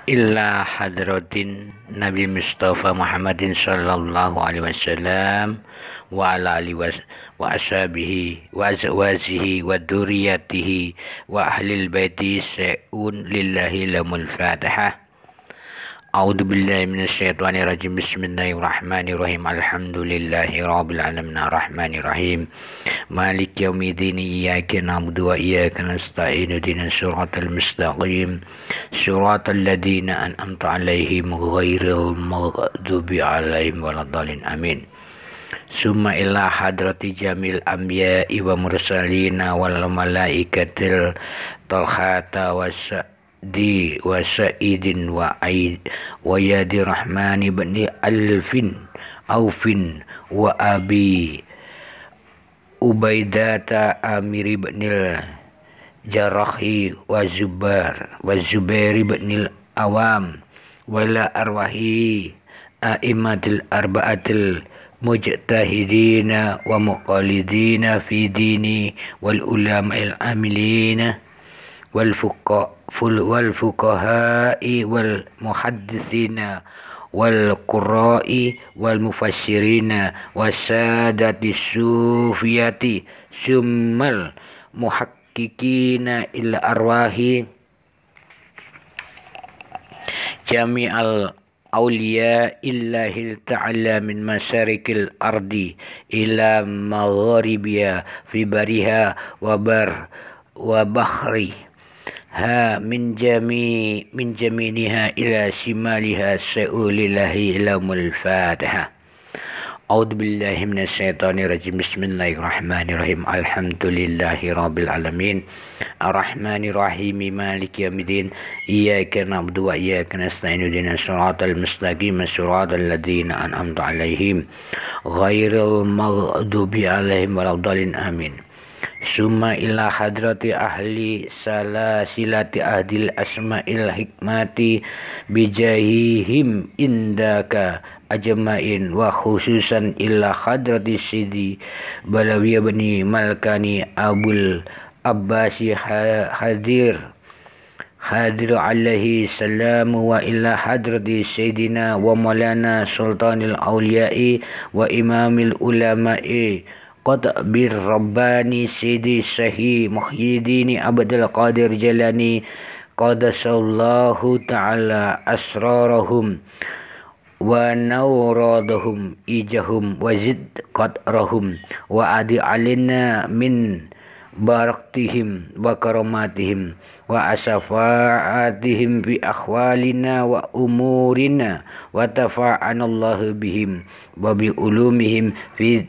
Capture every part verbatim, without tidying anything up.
illa hadratin Nabi Mustafa Muhammadin sallallahu alaihi wasallam wa ala alihi wa ashabihi wa azwajihi wa dzurriyyatihi wa ahlil baiti sa'un lillahi lamul fatihah. A'udzu billahi minasyaitonir rajim. Bismillahirrahmanirrahim. Alhamdulillahi rabbil alamin arrahmanir rahim. Maliki yaumiddin. Iyyaka na'budu wa iyyaka nasta'in. Ihdinas siratal mustaqim. Siratal ladzina an'amta 'alaihim ghairil maghdubi 'alaihim waladdallin. Amin. Summa ila hadrati jamil anbiya'i wa mursalina wal malaikatil talhata wasa di wa sa'idin wa aid wa yadi rahmani bani alfin aufin wa abi ubaidata amiri bnil jarahi wa zubar wa zubairi bnil awam wala arwahi a'immatil arba'atil mujtahidina wa muqallidina fi dini wal ulama'il amilina wal fuqa wal fuqaha'i wal muhadditsina wal qurra'i wal mufassirina wasadati sufiyati summal muhakkikina ila arwahi jami'al awliya illahi ta'ala min masyarikil ardi ila magharibiha fi bariha wa bar wa bahri ha min jami min jaminiha ila shimaliha sa'ulillahi ilamul fatihah. A'udzu billahi minasyaitonir rajim. Bismillahirrahmanirrahim. Alhamdulillahi rabbil alamin arrahmanir rahim maliki yaumiddin. Iyyaka na'budu wa iyyaka nasta'in. Ihdinas siratal mustaqim. Siratal ladzina an'amta 'alaihim ghairil maghdubi 'alaihim waladdallin. Amin. Summa ila hadrati ahli salasilati ahdil asma'il hikmati bijahihim indaka ajma'in wa khususan ila hadrati sidi balawiyah bani malkani abul abbasi hadir hadir alaihi salam wa ila hadrati sayyidina wa maulana sultanil awliya'i wa imamil ulama'i Qatbir Rabbani Sidi Sahih Muhyiddin Abdul Qadir Jalani Qadasallahu ta'ala asrarahum wa nawradahum ijahum wazid qadrahum wa adi alina min baraktihim wa karamatihim wa asafa'atihim fi akhwalina wa umurina wa tafa'anallahu bihim wa bi ulumihim fi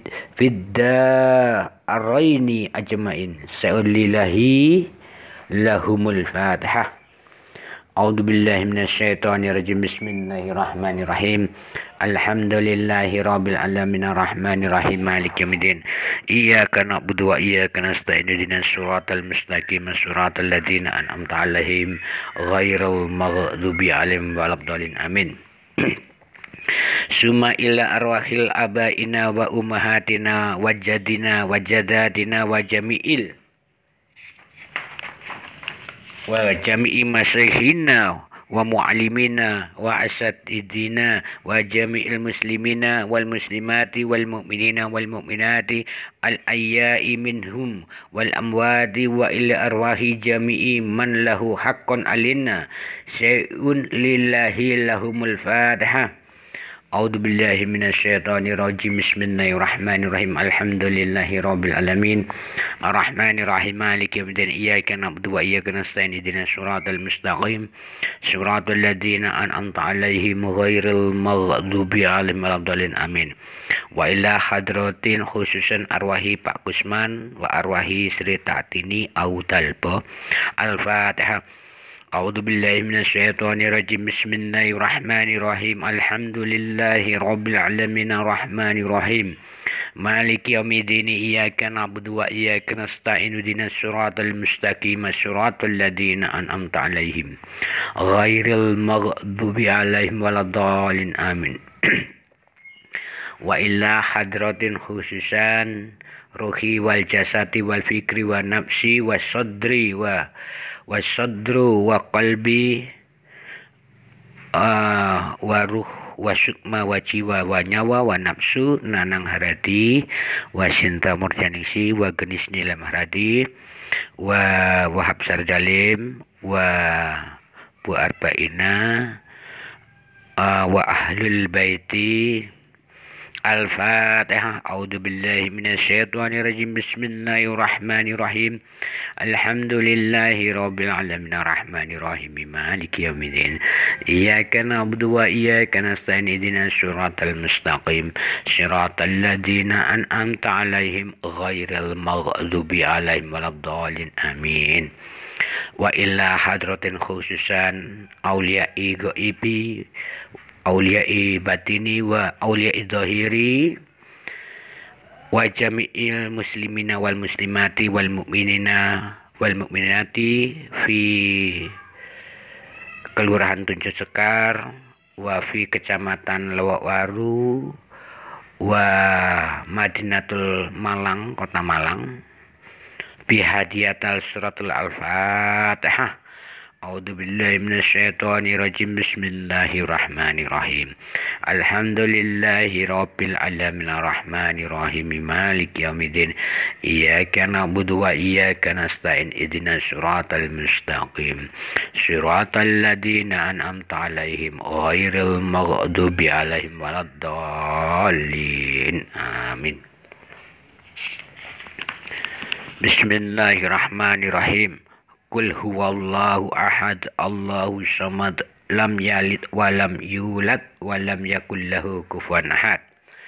fid-daraini ajmain. Sa'ulillahi lahumul fatihah. A'udzu billahi minasyaitonir rajim. Bismillahirrahmanirrahim. Alhamdulillahi rabbil alamin arrahmanir rahim maliki yaumiddin. Iyyaka na'budu wa iyyaka nasta'in. Ihdinas siratal mustaqim. Siratal ladzina an'amta 'alaihim ghairil maghdubi 'alaihim waladdallin. Amin. Summa ila arwahil abaina wa ummahatina wa jadina wa jadatina wa jami'il wa jami'i masyaykhina wa mu'allimina wa asatidina wa jami'il muslimina wal muslimati wal mu'minina wal mu'minati al ayya'i minhum wal amwati wa ila arwahi jami'i man lahu haqqun alina syai'un lillahi lahumul fatihah. A'udzu billahi minasyaitonir rajim. Bismillahirrahmanirrahim. Alhamdulillahi rabbil alamin arrahmanir rahim maliki yaumiddin. Iyyaka na'budu wa iyyaka nasta'in. Ihdinas siratal mustaqim. Siratal ladzina an'amta 'alaihim ghairil maghdubi 'alaihim waladdallin. Amin. Wa ila hadratin khususan arwahi Pak Kusman wa arwahi Sri Tatini Audalpo. Al-Fatihah. A'udzu billahi minasyaitonir rajim. Bismillahirrahmanirrahim. Alhamdulillahi rabbil alamin arrahmanir rahim maliki yaumiddin. Iyyaka na'budu wa iyyaka nasta'in. Ihdinas siratal mustaqim. Siratal ladzina an'amta 'alaihim ghairil maghdubi 'alaihim waladdallin. Amin. Wa ila hadratin khususan ruhi wal jasati wal fikri wa nafsi wa sadri wa wa sadru wa qalbi uh, waruh wa sukma wa jiwa wa nyawa wa nafsu nanang haradi wa sinta murjanisi wa genis nilam haradi wa wahab sarjalim wa bu arba'ina uh, wa ahlul baiti. Al-Fatihah. A'udzu billahi minasyaitonir rajim. Bismillahirrahmanirrahim. Alhamdulillahi rabbil alamin arrahmanir rahim maliki yaumiddin. Iyyaka na'budu wa iyyaka nasta'in ihdinas siratal mustaqim. Siratal ladzina an'amta 'alaihim ghairil maghdubi 'alaihim waladdallin. Amin. Wa ila hadratin khususan auliya'i ghaibi auliya'i batini wa auliya'i dhahiri wa jami'il muslimina wal muslimati wal mu'minina wal mu'minati fi Kelurahan Tunjung Sekar wa fi Kecamatan Lewak Waru wa Madinatul Malang, Kota Malang, bi hadiyatal suratul al-Fatihah. A'udzu billahi minasyaitonir rajim. Bismillahirrahmanirrahim. Alhamdulillahi rabbil alamin arrahmanir rahim maliki yaumiddin. Iyyaka na'budu wa iyyaka nasta'in ihdinas siratal mustaqim. Siratal ladzina an'amta 'alaihim ghairil maghdubi 'alaihim waladdallin. Amin. Bismillahirrahmanirrahim. Qul huwallahu ahad, Allahu samad, lam yalid wa lam yulad wa lam yakul lahu kufuwan ahad.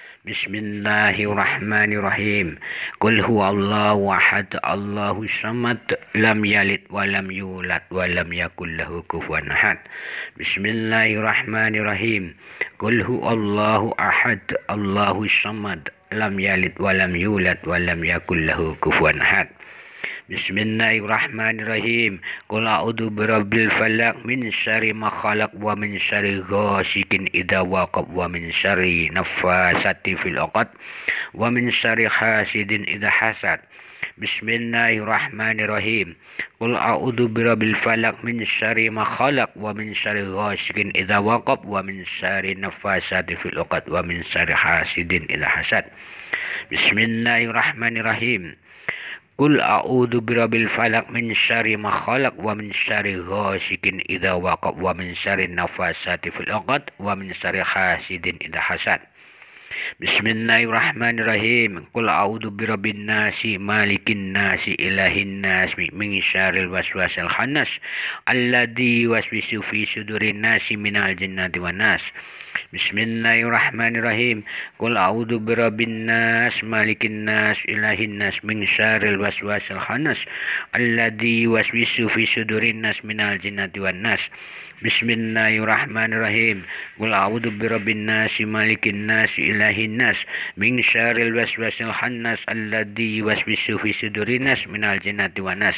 Bismillahirrahmanirrahim. Qul huwallahu ahad, Allahu samad, lam yalid wa lam yulad wa lam yakul lahu kufuwan ahad. Bismillahirrahmanirrahim. Qul huwallahu ahad, Allahu samad, lam yalid wa lam yulad wa lam yakul lahu kufuwan ahad. Bismillahirrahmanirrahim. Qul a'udzu birabbil falaq min syarri ma khalaq wa min syarri ghasikin idza waqab wa min syarri naffasati fil 'uqad wa min syarri hasidin idza hasad. Bismillahirrahmanirrahim. Qul a'udzu birabbil falaq min syarri ma khalaq wa min syarri ghasikin idza waqab wa min syarri naffasati fil 'uqad wa min syarri hasidin idza hasad. Bismillahirrahmanirrahim. Qul a'udzu birabbil falaq min syarri ma khalaq wa min syarri ghasikin idza waqab wa min syarri nafasati fil 'uqad wa min syarri hasidin idza hasad. Bismillahirrahmanirrahim. Qul a'udzu birabbin nasi malikin nasi ilahin nas min syarril waswasil khannas alladzi waswisu fi sudurin nasi minal jinnati wan nas. Bismillahirrahmanirrahim. Qul a'udzu birabbin nas malikin nas ilahin nas min syarril waswasil khannas alladzi waswisu fi sudurin nas minal jinnati wan nas. Bismillahirrahmanirrahim. Qul a'udzu birabbin nas malikin nas ilahin nas min syarril waswasil khannas alladzi waswisu fi sudurin nas minal jinnati wan nas.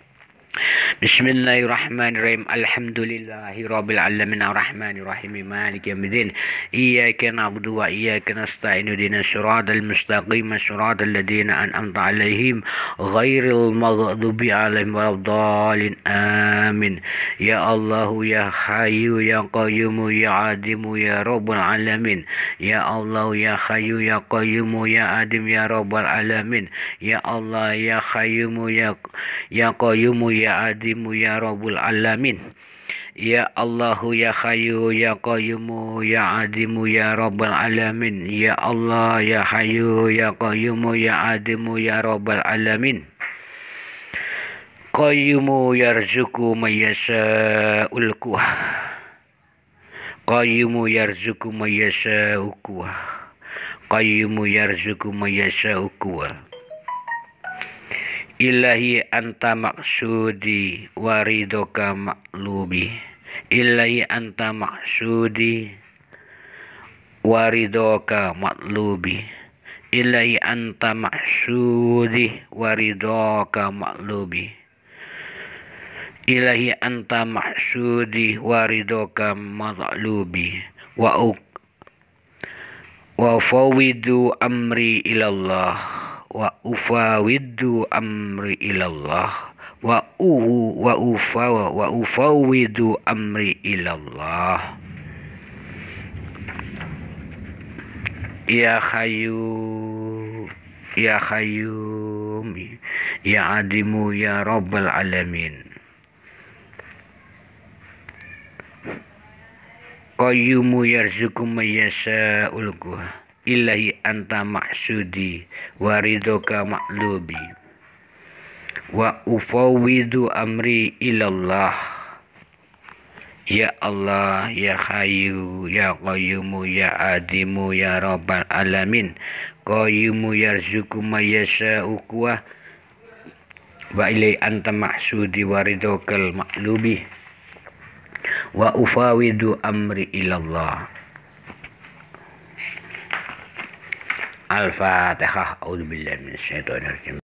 Bismillahirrahmanirrahim. Alhamdulillahi rabbil alamin arrahmanir rahim maliki yaumiddin. Iyyaka na'budu wa iyyaka nasta'in ihdinas siratal mustaqim siratal ladzina an'amta 'alaihim ghairil maghdubi 'alaihim waladdallin. Amin. Ya Allah ya Hayyu ya Qayyum ya Adim ya Rabbul alamin. Ya Allah ya Hayyu ya Qayyum ya Adim ya Rabbul alamin. Ya Allah ya Qayyum ya ya Qayyum ya Adimu ya Rabbul alamin. Ya Allahu ya Hayyu ya Qayyumu ya Adimu ya Rabbal alamin. Ya Allah ya Hayyu ya Qayyumu ya Adimu ya Rabbal alamin. Qayyumu yarzuqu may yasha'ul quwwah. Qayyumu yarzuqu may yasha'ul quwwah. Qayyumu yarzuqu may yasha'ul quwwah. Ilahi anta maksudi waridoka maklubi. Ilahi anta maksudi waridoka maklubi. Ilahi anta maksudi waridoka maklubi. Ilahi anta maksudi waridoka maklubi. Wa wa fawidu amri ilallah. Wa ufawidu amri ilallah wa uhu wa ufa wa ufawidu amri ilallah. Ya Hayyu Ya Qayyum Ya Adimu Ya Rabbal Alamin. Qayyumu yarzuqu may yasha'ul ilahi anta maksudi wa ridhoka ma'lubi wa ufawwidu amri ilallah. Ya Allah, Ya Hayyu, Ya Qayyumu, Ya Adimu, Ya Rabbal Alamin. Qayyumu yarzuqu may yasha'u wa ilai anta maksudi wa ridhokal ma'lubi wa ufawidu amri ilallah. Al-Fatihah. A'udzubillahi minasyaitonir rajim.